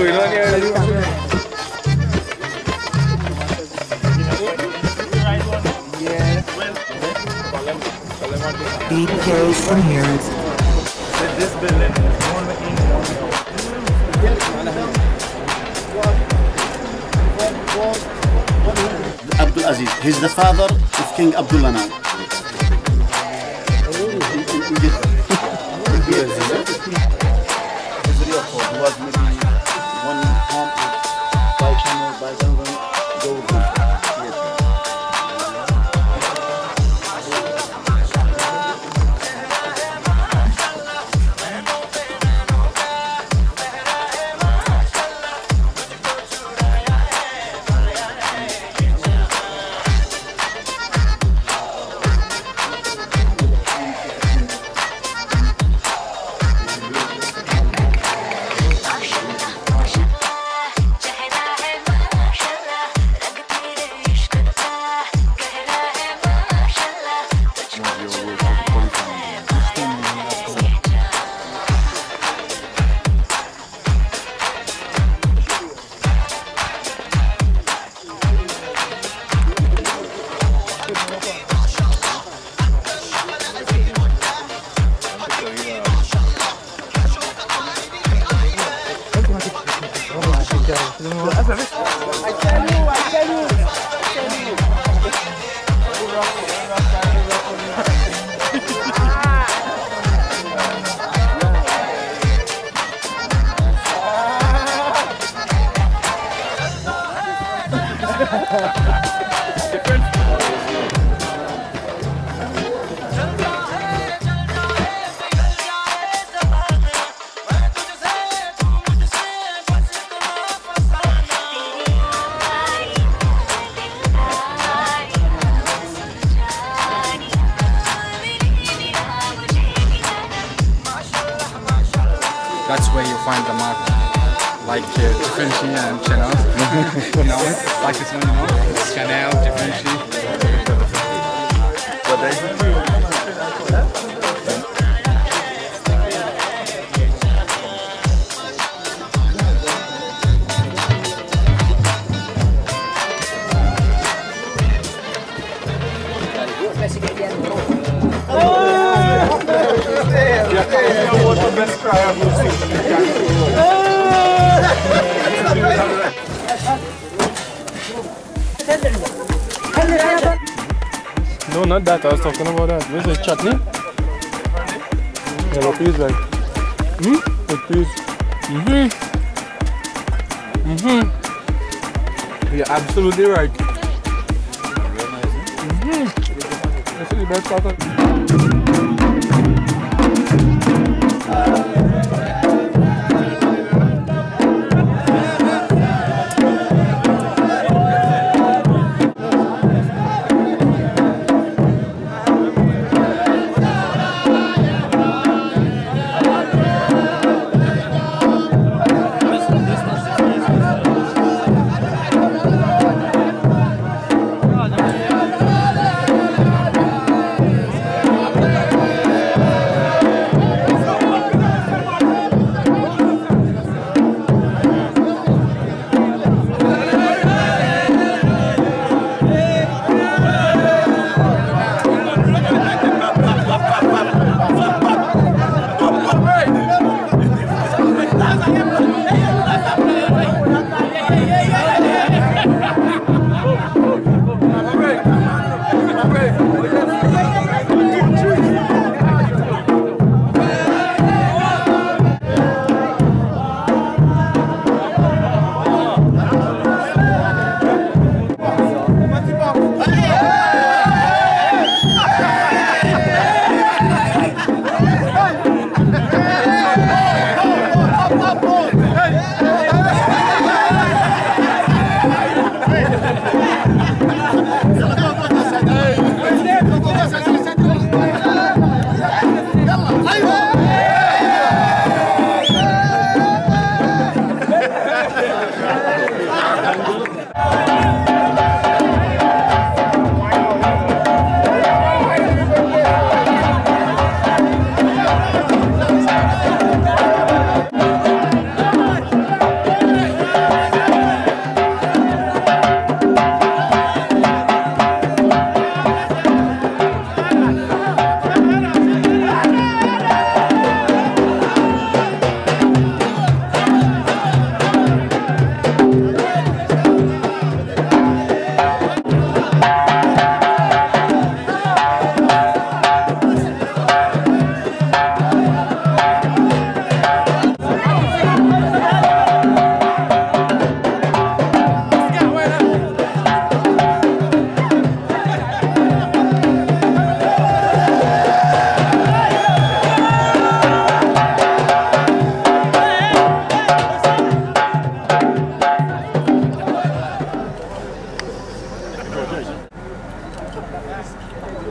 going on here? Carries from here. This building is Abdul Aziz. He's the father of King Abdullah now. Was maybe one home by channel by Donovan. That's where you find the mark, like differentiate and channel. You know, like this one, you know, channel, differentiate. No, not that. I was talking about that. Where's the chutney? Yeah, what peas like? What peas? You're absolutely right. This is the best part of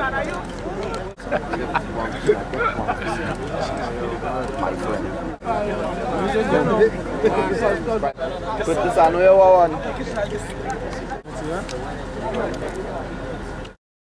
My friend. Put this on where you want.